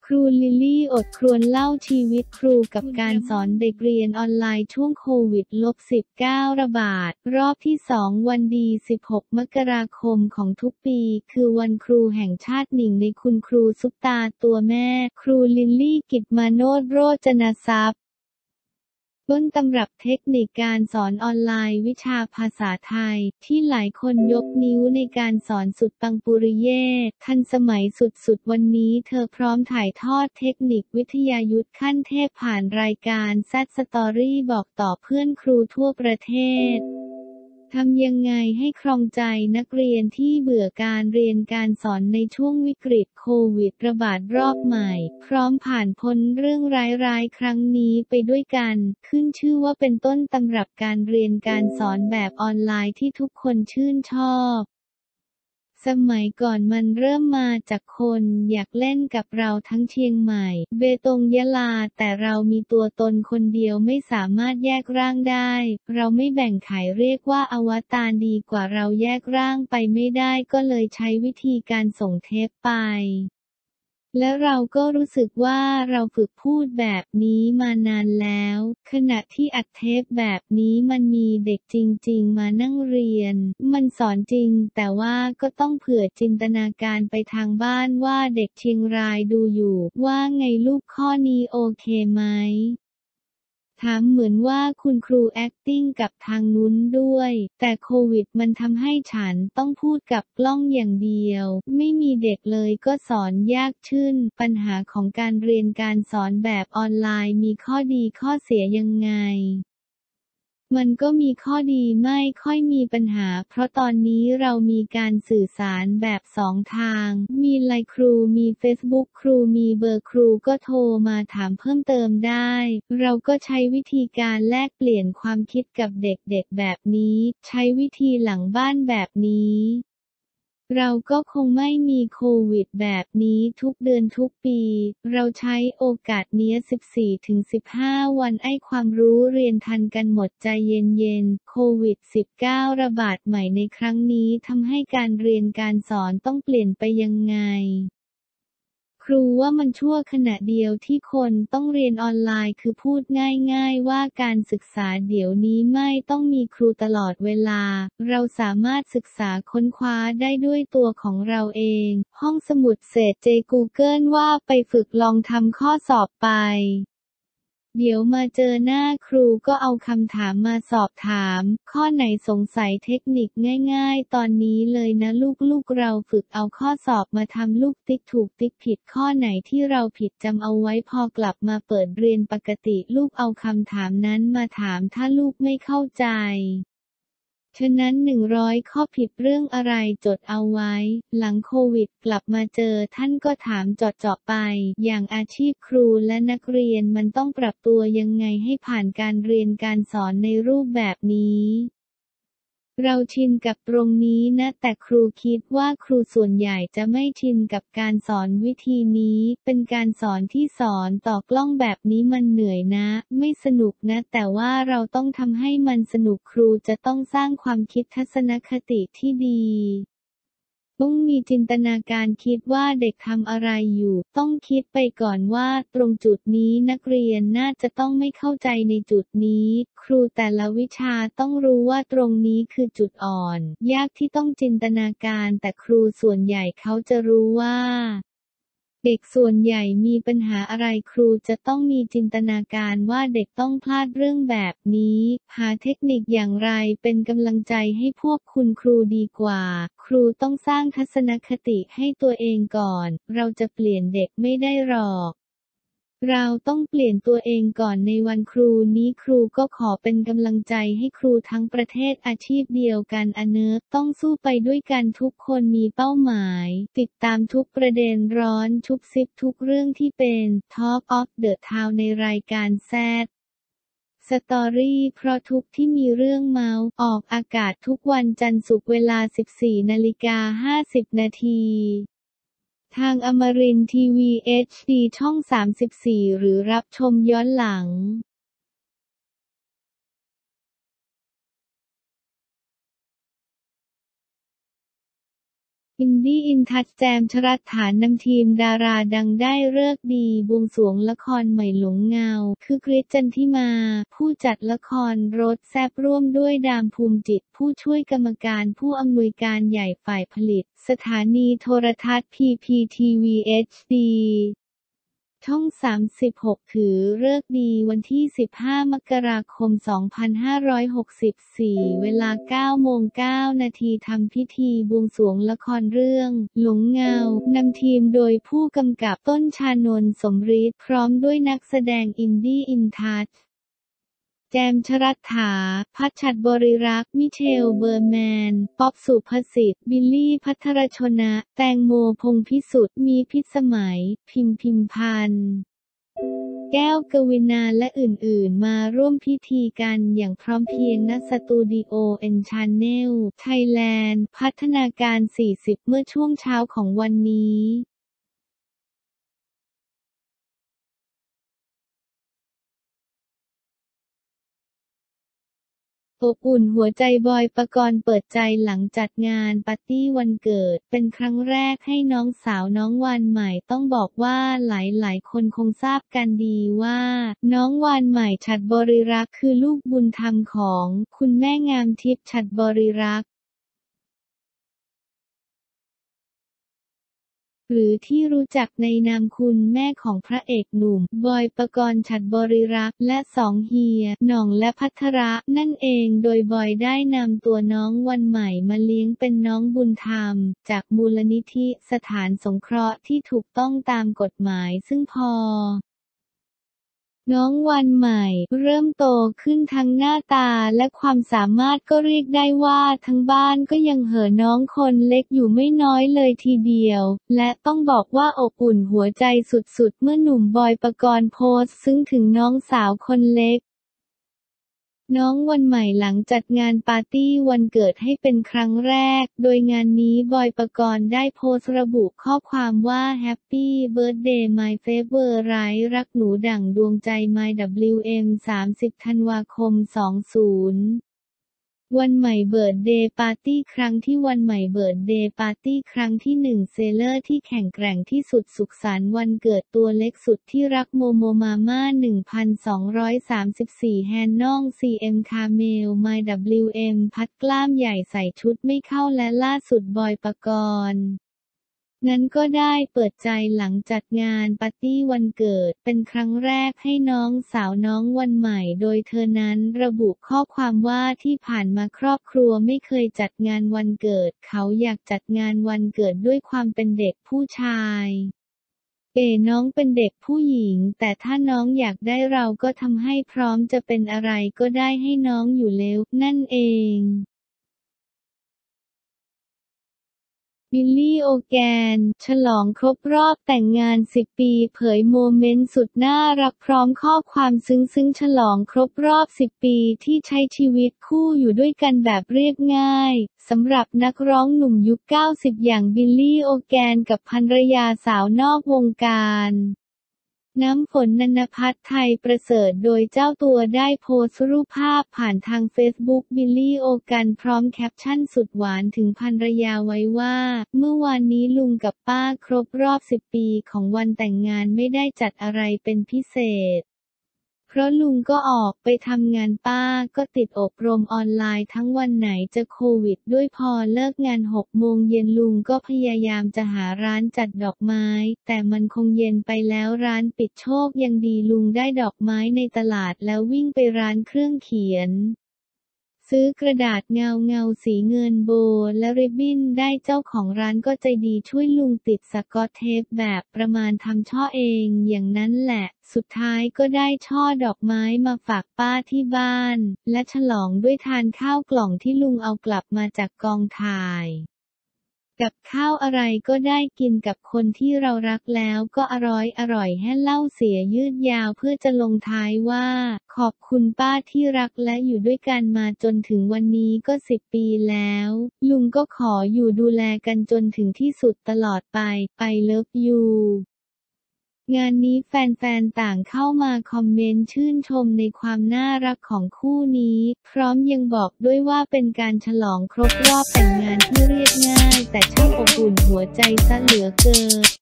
ครูลิลลี่อดครวญเล่าชีวิตครูกับการสอนเด็กเรียนออนไลน์ช่วงโควิด-19 ระบาดรอบที่ 2 วันดี 16 มกราคมของทุกปี คือวันครูแห่งชาติหนึ่งในคุณครูซุปตาตัวแม่ ครูลิลลี่ กิจมาโนช โรจนทรัพย์ต้นตำรับเทคนิคการสอนออนไลน์วิชาภาษาไทย ที่หลายคนยกนิ้วในการสอนสุดปังปุริเย่ทันสมัยสุดๆวันนี้เธอพร้อมถ่ายทอดเทคนิควิทยายุทธขั้นเทพผ่านรายการแซดสตอรี่บอกต่อเพื่อนครูทั่วประเทศทำยังไงให้ครองใจนักเรียนที่เบื่อการเรียนการสอนในช่วงวิกฤตโควิดระบาดรอบใหม่พร้อมผ่านพ้นเรื่องร้ายๆครั้งนี้ไปด้วยกันขึ้นชื่อว่าเป็นต้นตำรับการเรียนการสอนแบบออนไลน์ที่ทุกคนชื่นชอบสมัยก่อนมันเริ่มมาจากคนอยากเล่นกับเราทั้งเชียงใหม่เบตงยะลาแต่เรามีตัวตนคนเดียวไม่สามารถแยกร่างได้เราไม่แบ่งขายเรียกว่าอวตารดีกว่าเราแยกร่างไปไม่ได้ก็เลยใช้วิธีการส่งเทปไปและเราก็รู้สึกว่าเราฝึกพูดแบบนี้มานานแล้วขณะที่อัดเทปแบบนี้มันมีเด็กจริงๆมานั่งเรียนมันสอนจริงแต่ว่าก็ต้องเผื่อจินตนาการไปทางบ้านว่าเด็กเชียงรายดูอยู่ว่าไงลูกข้อนี้โอเคไหมถามเหมือนว่าคุณครู acting กับทางนู้นด้วยแต่โควิดมันทำให้ฉันต้องพูดกับกล้องอย่างเดียวไม่มีเด็กเลยก็สอนยากขึ้นปัญหาของการเรียนการสอนแบบออนไลน์มีข้อดีข้อเสียยังไงมันก็มีข้อดีไม่ค่อยมีปัญหาเพราะตอนนี้เรามีการสื่อสารแบบ2 ทางมีไลน์ครูมีเฟซบุ๊กครูมีเบอร์ครูก็โทรมาถามเพิ่มเติมได้เราก็ใช้วิธีการแลกเปลี่ยนความคิดกับเด็กๆแบบนี้ใช้วิธีหลังบ้านแบบนี้เราก็คงไม่มีโควิดแบบนี้ทุกเดือนทุกปีเราใช้โอกาสเนี้ย 14-15 วันความรู้เรียนทันกันหมดใจเย็นๆโควิด-19 ระบาดใหม่ในครั้งนี้ทำให้การเรียนการสอนต้องเปลี่ยนไปยังไงครูว่ามันชั่วขณะเดียวที่คนต้องเรียนออนไลน์คือพูดง่ายๆว่าการศึกษาเดี๋ยวนี้ไม่ต้องมีครูตลอดเวลาเราสามารถศึกษาค้นคว้าได้ด้วยตัวของเราเองห้องสมุดเศษGoogle ว่าไปฝึกลองทำข้อสอบไปเดี๋ยวมาเจอหน้าครูก็เอาคำถามมาสอบถามข้อไหนสงสัยเทคนิคง่ายๆตอนนี้เลยนะลูกๆเราฝึกเอาข้อสอบมาทำลูกติ๊กถูกติ๊กผิดข้อไหนที่เราผิดจำเอาไว้พอกลับมาเปิดเรียนปกติลูกเอาคำถามนั้นมาถามถ้าลูกไม่เข้าใจฉะนั้น100 ข้อผิดเรื่องอะไรจดเอาไว้หลังโควิดกลับมาเจอท่านก็ถามเจาะๆไปอย่างอาชีพครูและนักเรียนมันต้องปรับตัวยังไงให้ผ่านการเรียนการสอนในรูปแบบนี้เราชินกับตรงนี้นะแต่ครูคิดว่าครูส่วนใหญ่จะไม่ชินกับการสอนวิธีนี้เป็นการสอนที่สอนต่อกล้องแบบนี้มันเหนื่อยนะไม่สนุกนะแต่ว่าเราต้องทำให้มันสนุกครูจะต้องสร้างความคิดทัศนคติที่ดีต้องมีจินตนาการคิดว่าเด็กทำอะไรอยู่ต้องคิดไปก่อนว่าตรงจุดนี้นักเรียนน่าจะต้องไม่เข้าใจในจุดนี้ครูแต่ละวิชาต้องรู้ว่าตรงนี้คือจุดอ่อนยากที่ต้องจินตนาการแต่ครูส่วนใหญ่เขาจะรู้ว่าเด็กส่วนใหญ่มีปัญหาอะไรครูจะต้องมีจินตนาการว่าเด็กต้องพลาดเรื่องแบบนี้หาเทคนิคอย่างไรเป็นกำลังใจให้พวกคุณครูดีกว่าครูต้องสร้างทัศนคติให้ตัวเองก่อนเราจะเปลี่ยนเด็กไม่ได้หรอกเราต้องเปลี่ยนตัวเองก่อนในวันครูนี้ครูก็ขอเป็นกำลังใจให้ครูทั้งประเทศอาชีพเดียวกันต้องสู้ไปด้วยกันทุกคนมีเป้าหมายติดตามทุกประเด็นร้อนชุบซิบทุกเรื่องที่เป็น Talk of the Town ในรายการแซดสตอรี่เพราะทุกที่มีเรื่องเมาออกอากาศทุกวันจันทร์ศุกร์เวลา 14:50 นาทีทางอมรินทร์ทีวี HD ช่อง 34 หรือรับชมย้อนหลังอินดี้อินทัชแจมชรัตฐานนำทีมดาราดังได้ฤกษ์ดีบวงสรวงละครใหม่หลงเงาคือกฤษ จันทิมา ผู้จัดละครรสแซ่บร่วมด้วยดามภูมิจิตผู้ช่วยกรรมการผู้อำนวยการใหญ่ฝ่ายผลิตสถานีโทรทัศน์ PPTV HDช่อง 36 ถือฤกษ์ดีวันที่ 15 มกราคม 2564 เวลา 9:09 นาทีทำพิธีบวงสรวงละครเรื่องหลงเงานำทีมโดยผู้กำกับต้นชานนท์สมฤทธิ์พร้อมด้วยนักแสดงอินดี้อินทัชแจมชรัตถา พัชชัดบริรักษ์ มิเชล เบอร์แมน ป๊อบ สุภสิทธิ์ บิลลี่ ภัทรชนะ แตงโม พงษ์พิสุทธิ์ มีพิสมัย พิมพันธ์ แก้วกวินาและอื่นๆมาร่วมพิธีกันอย่างพร้อมเพรียงณสตูดิโอเอ็นชาแนล ไทยแลนด์ พัฒนาการ 40 เมื่อช่วงเช้าของวันนี้อบอุ่นหัวใจบอยปกรณ์เปิดใจหลังจัดงานปาร์ตี้วันเกิดเป็นครั้งแรกให้น้องสาวน้องวานใหม่ต้องบอกว่าหลายคนคงทราบกันดีว่าน้องวานใหม่ฉัตรบริรักษ์คือลูกบุญธรรมของคุณแม่งามทิพย์ฉัตรบริรักษ์หรือที่รู้จักในนามคุณแม่ของพระเอกหนุ่มบอยปกรณ์ฉัตรบริรักษ์และสองเฮียหน่องและภัทรนั่นเองโดยบอยได้นำตัวน้องวันใหม่มาเลี้ยงเป็นน้องบุญธรรมจากมูลนิธิสถานสงเคราะห์ที่ถูกต้องตามกฎหมายซึ่งพอน้องวันใหม่เริ่มโตขึ้นทั้งหน้าตาและความสามารถก็เรียกได้ว่าทั้งบ้านก็ยังเห่อน้องคนเล็กอยู่ไม่น้อยเลยทีเดียวและต้องบอกว่าอบอุ่นหัวใจสุดๆเมื่อหนุ่มบอยปกรณ์โพสต์ซึ้งถึงน้องสาวคนเล็กน้องวันใหม่หลังจัดงานปาร์ตี้วันเกิดให้เป็นครั้งแรกโดยงานนี้บอยปกรณ์ได้โพสต์ระบุข้อความว่า Happy Birthday My Favorite รักหนูดั่งดวงใจ My WM 30 ธันวาคม 20วันใหม่เบิร์ธเดย์ปาร์ตี้ครั้งที่วันใหม่เบิร์ธเดย์ปาร์ตี้ครั้งที่1เซเลอร์ที่แข็งแกร่งที่สุดสุขสันต์วันเกิดตัวเล็กสุดที่รักโมมาม่า 1234 แฮนน้อง CM คาเมล My WM พัดกล้ามใหญ่ใส่ชุดไม่เข้าและล่าสุดบอยปกรณ์นั้นก็ได้เปิดใจหลังจัดงานปาร์ตี้วันเกิดเป็นครั้งแรกให้น้องสาวน้องวันใหม่โดยเธอนั้นระบุข้อความว่าที่ผ่านมาครอบครัวไม่เคยจัดงานวันเกิดเขาอยากจัดงานวันเกิดด้วยความเป็นเด็กผู้ชายน้องเป็นเด็กผู้หญิงแต่ถ้าน้องอยากได้เราก็ทำให้พร้อมจะเป็นอะไรก็ได้ให้น้องอยู่แล้วนั่นเองบิลลี่ โอแกนฉลองครบรอบแต่งงาน10 ปีเผยโมเมนต์สุดน่ารักพร้อมข้อความซึ้งฉลองครบรอบ10 ปีที่ใช้ชีวิตคู่อยู่ด้วยกันแบบเรียบง่ายสำหรับนักร้องหนุ่มยุค 90 อย่างบิลลี่ โอแกนกับภรรยาสาวนอกวงการน้ำฝน ณัฐพัฒน์ ไทยประเสริฐโดยเจ้าตัวได้โพสต์รูปภาพผ่านทางเฟซบุ๊กบิลลี่ โอแกนพร้อมแคปชั่นสุดหวานถึงภรรยาไว้ว่าเมื่อวานนี้ลุงกับป้าครบรอบ10 ปีของวันแต่งงานไม่ได้จัดอะไรเป็นพิเศษเพราะลุงก็ออกไปทำงานป้าก็ติดอบรมออนไลน์ทั้งวันไหนจะโควิดด้วยพอเลิกงาน6 โมงเย็นลุงก็พยายามจะหาร้านจัดดอกไม้แต่มันคงเย็นไปแล้วร้านปิดโชคยังดีลุงได้ดอกไม้ในตลาดแล้ววิ่งไปร้านเครื่องเขียนซื้อกระดาษเงาสีเงินโบและริบบิ้นได้เจ้าของร้านก็ใจดีช่วยลุงติดสกอตเทปแบบประมาณทำช่อเองอย่างนั้นแหละสุดท้ายก็ได้ช่อดอกไม้มาฝากป้าที่บ้านและฉลองด้วยทานข้าวกล่องที่ลุงเอากลับมาจากกองถ่ายกับข้าวอะไรก็ได้กินกับคนที่เรารักแล้วก็อร่อยให้เล่าเสียยืดยาวเพื่อจะลงท้ายว่าขอบคุณป้าที่รักและอยู่ด้วยกันมาจนถึงวันนี้ก็10 ปีแล้วลุงก็ขออยู่ดูแลกันจนถึงที่สุดตลอดไปเลิฟยูงานนี้แฟนๆต่างเข้ามาคอมเมนต์ชื่นชมในความน่ารักของคู่นี้พร้อมยังบอกด้วยว่าเป็นการฉลองครบรอบแต่งงานที่เรียบง่ายแต่ช่างอบอุ่นอุ่นหัวใจซะเหลือเกิน